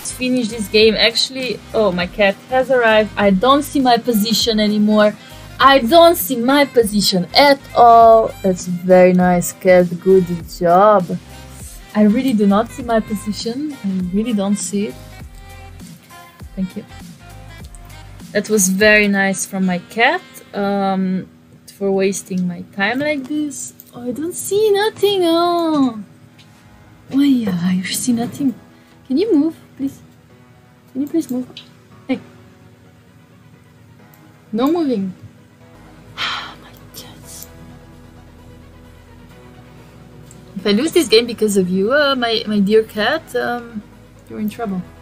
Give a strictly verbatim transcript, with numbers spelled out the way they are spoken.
let's finish this game. Actually, oh, my cat has arrived. I don't see my position anymore. I don't see my position at all. That's very nice, cat. Good job. I really do not see my position. I really don't see it. Thank you. That was very nice from my cat. Um, for wasting my time like this. Oh, I don't see nothing. Oh, oh yeah, I see nothing. Can you move, please? Can you please move? Hey. No moving. My cats. If I lose this game because of you, uh, my, my dear cat, um, you're in trouble.